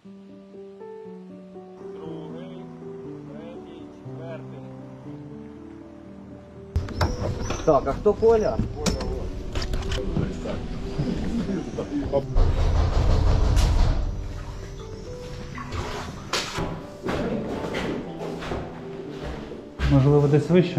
Другий, третій, четвертий. Так, а хто Коля? Можливо, десь вище?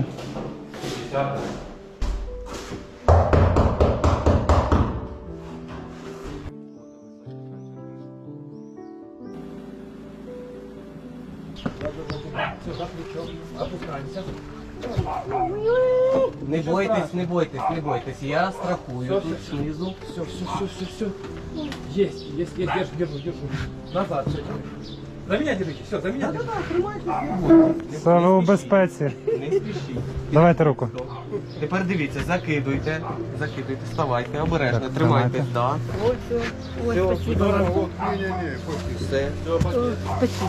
Не бойтесь, не бойтесь, не бойтесь. Я страхую тут снизу. Все. Есть, держу. Назад, все. За меня держите, все, за меня держите. Все, ви у безпеці. Не спішіть. Давайте руку. Тепер дивіться, закидуйте, вставайте, обережно, тримайтесь, да. Ой, спасибо. Все. Спасибо.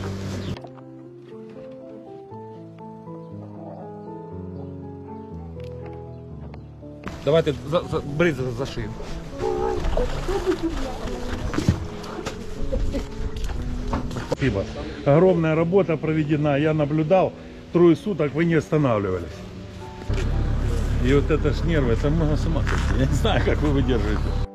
Давайте, бери за шию. Спасибо. Огромная работа проведена. Я наблюдал. 3 суток вы не останавливались. И вот это ж нервы, это можно с ума сойти. Я не знаю, как вы выдерживаете.